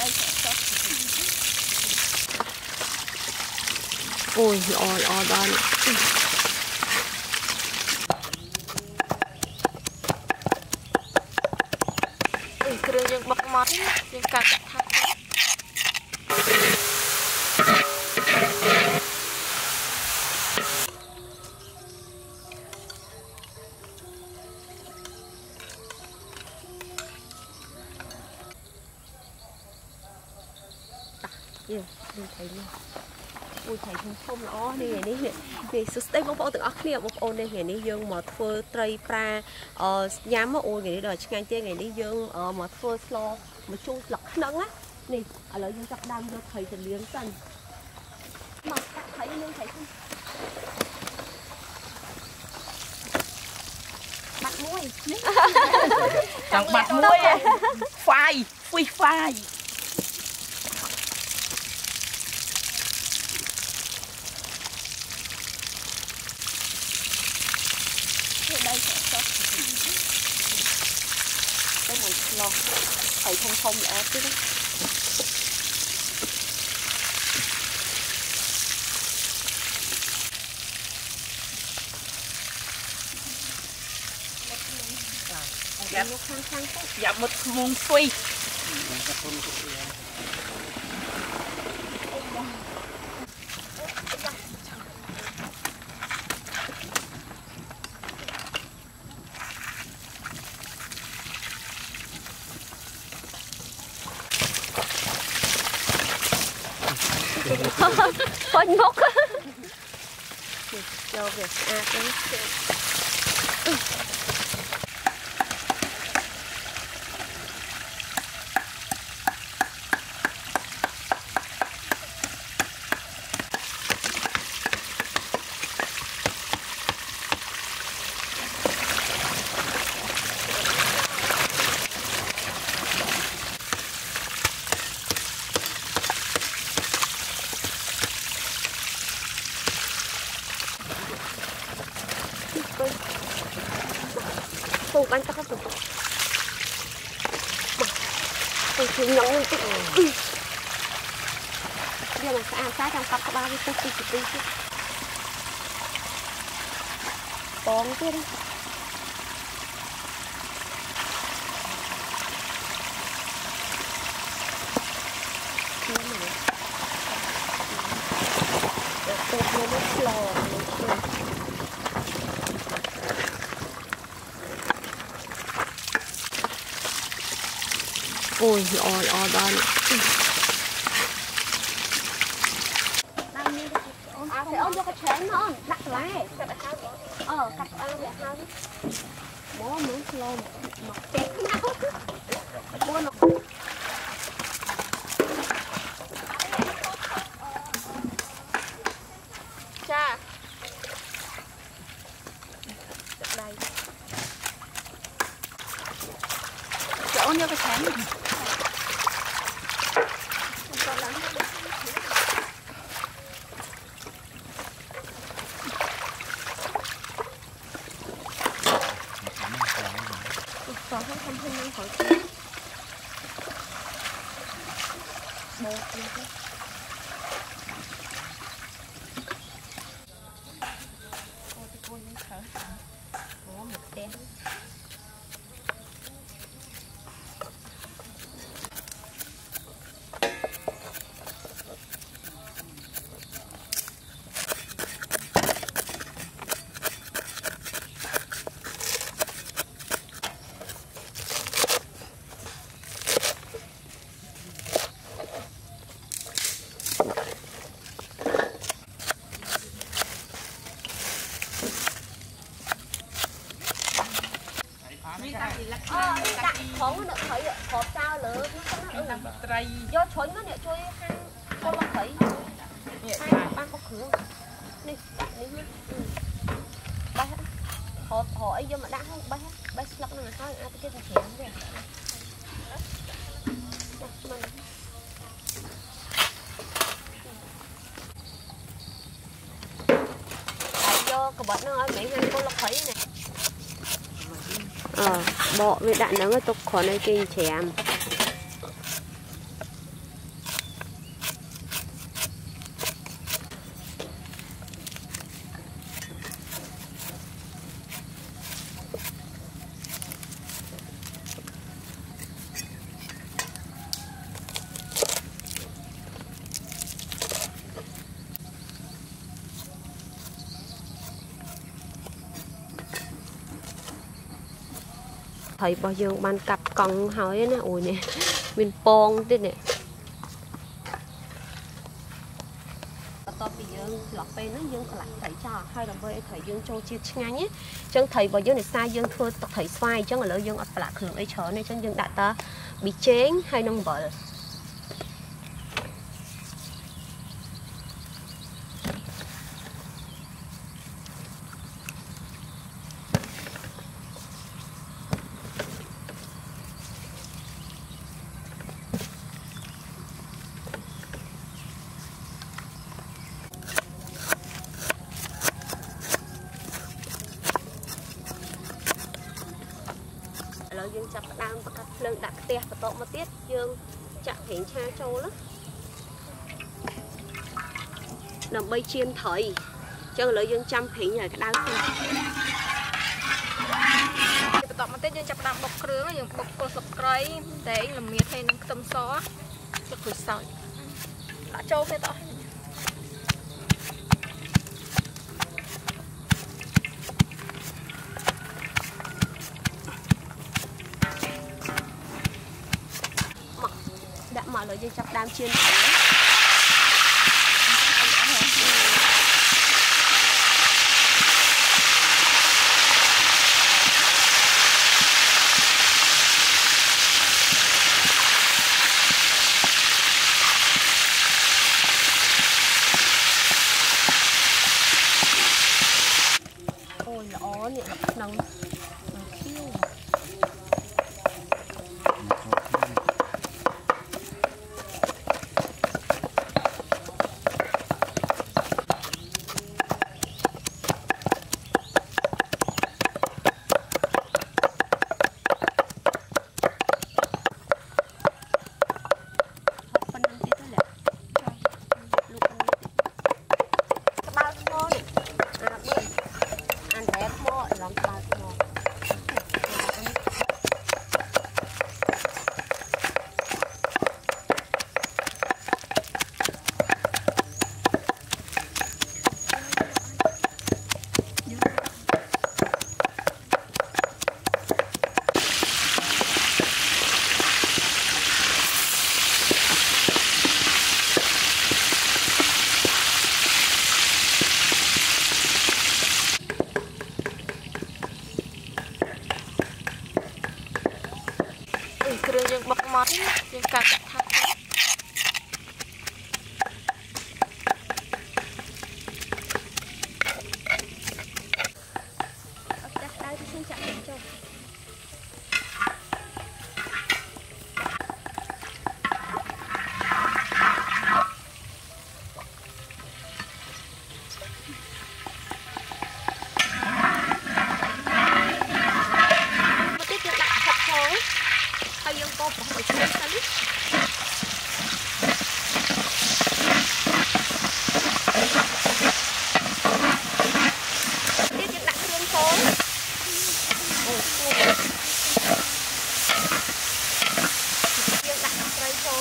ôi ôi ôi đó kêu dương bọc mót dương cắt thắt đừng thấy luôn ui thấy không nó đi này đi này sustain bông bông từ ốc kia bông ôn đây này dương mà thưa tray pra nhám mà ôi này đời ngày chơi ngày đi dương mà thưa slow mà chung lọc nắng á này ở lại dương chặt đam cho thầy từ liếng dần mà thấy luôn thấy không bắt muối chẳng bắt muối phai phi phai đây cái này lo thầy không lẽ chứ đó dạ một mông phi có nhóc cho việc cái anh ta không được thì nhẫn lên tích giờ là sẽ ăn trái trong cặp ba cái tí bón kia đi ôi ôi ôi đó phải ôm cho cái chén không đặt lại cắt ăn vậy không bố muốn slow mặc chén nào bố nó cha đây chỗ như cái chén này còn không thêm khỏi chén bột như thế cô những thở có một đen không nó thấy hộp sao lỡ do chối nó nè chui con nó thấy ban có cửa đi bay hộp hỏi vô mà đã không bay lọc nó là sao ai cái gì chén vậy do cái bớt nó ở mấy ngàn con lọc thấy này bỏ với đạn nó tục khó này kinh chém thầy bao giờ ban cặp còng hỏi nè ôi nè mình pong thế nè to bây giờ lọt pe nó dương lại thầy cho hai đồng với thầy dương châu chia ngay nhé chân thầy bao giờ này sai dương thưa thầy xoay chân ở lỡ dương ở lại thường ấy chở này chân dương đại ta bị chén hay nông vợ dương chặt đam và cắt lưng đặt tè và tọt một tiết dương chặt hiện cha châu lắm làm bay chiên thầy chân lợi dương chăm hiện nhờ cái đau tọt một tiết dương chặt đam bọc rứa dương bọc cô sọc cây để làm miệt hay nâng tâm xó được rồi sợi đã châu phê tọt mọi người dân chặt đam chiên ôi lỏ nè nồngเครื่องยังบกมอดยังกัดทับได้ที่ฉันจะเห็นจบก็ผมไปช่วยกันเลยนี่จะหนักเครื่องโซ่โอ้โหยังหนักเครื่องโซ่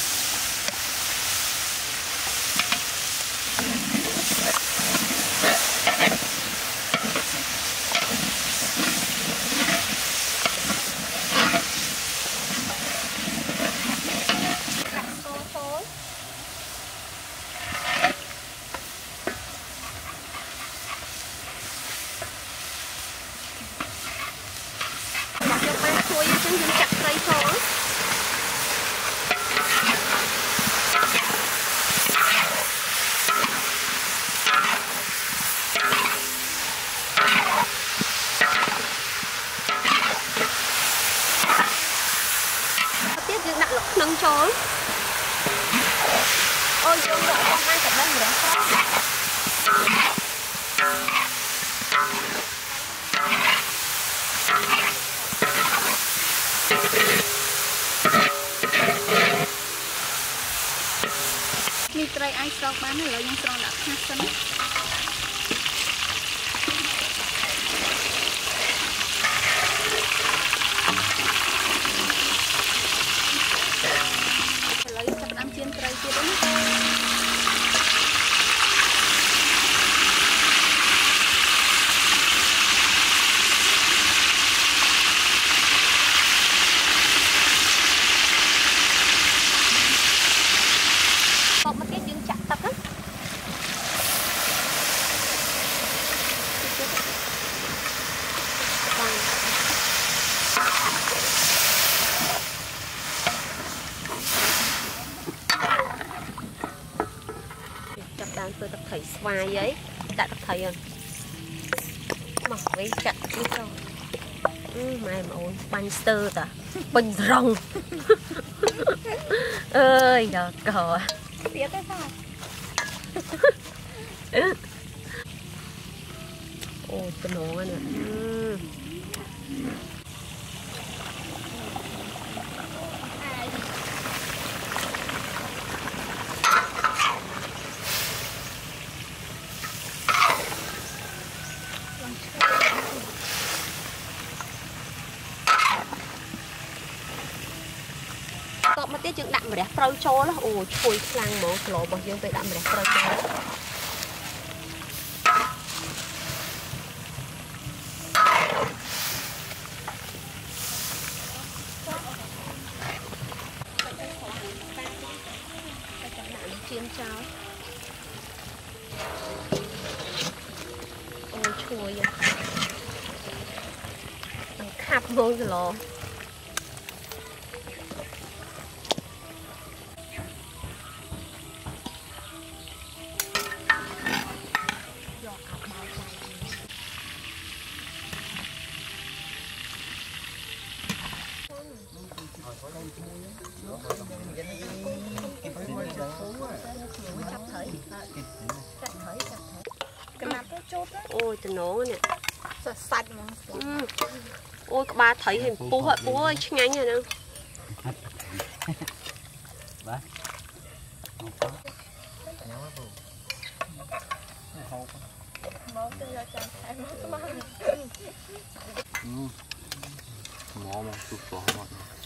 ฉันยังจับใจท้องtiếp dương đặt lọc nâng trốn ôi dương đợi con hai cặp bên nữaมีไตรไอซ์สองบ้านเลยยังสองดับห้าชั้นเลยจับน้ำเชียนไตรเชียน thầy xoay ấy đặt thầy rồi mà với chặt đi không mai mà ôn bánh sơ ta bánh rong ơi đó cò biết cái sao ôi cái nổ nèตบมาเตี้ยจึงดักมาเดี๋ยวเราโชว์แล้วโอ้ช่วยคลังหมอโผล่บอกยังไปดักมาเดี๋ยวเราโชว์chiên cháo ôi chua vậy khắp luôn rồi lò ôi từ nổ nè sạch mà ôi các ba thấy hình bố ơi nhanh rồi nè mỏ mà chụp bỏ mọi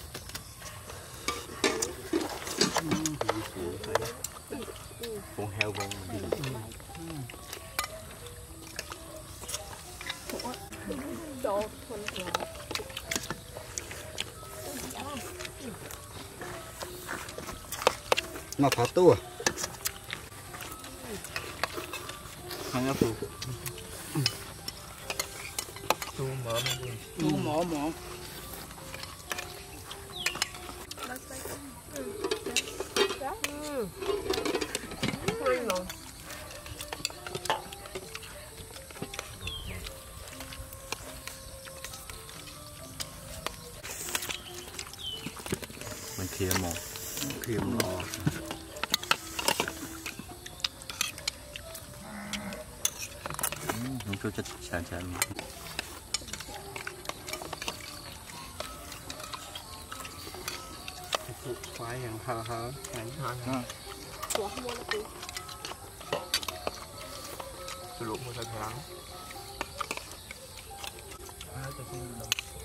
con heo con nó thả tua anh nhớ phụ tu mỏ mỏ mình kia một kia một nó cho chất chán chán phải hàng hờ hờ hàng hờ sụp một cái tháng